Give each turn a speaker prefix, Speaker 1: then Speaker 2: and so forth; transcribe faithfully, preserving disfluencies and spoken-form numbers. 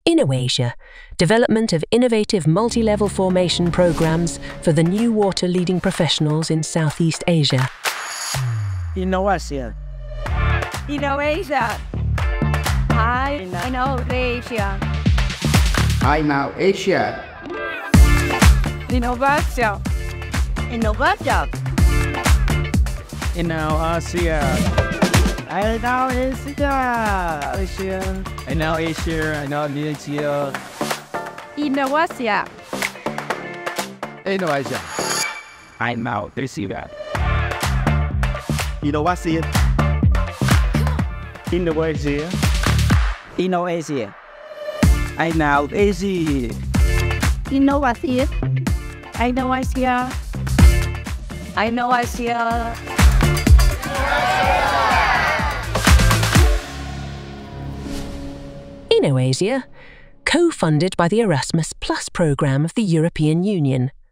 Speaker 1: Inowasia, development of innovative multi-level formation programs for the new water leading professionals in Southeast Asia.
Speaker 2: Inowasia.
Speaker 3: Inowasia. Hi, Inowasia.
Speaker 4: Inowasia.
Speaker 3: Inowasia. Inowasia.
Speaker 2: Inowasia.
Speaker 3: Inowasia.
Speaker 2: Inowasia. Inowasia.
Speaker 3: Inowasia.
Speaker 2: Inowasia. Inowasia.
Speaker 4: Inowasia.
Speaker 2: Inowasia.
Speaker 4: Inowasia. Inowasia.
Speaker 3: Inowasia. Inowasia. Inowasia.
Speaker 1: Inowasia, co-funded by the Erasmus Plus programme of the European Union.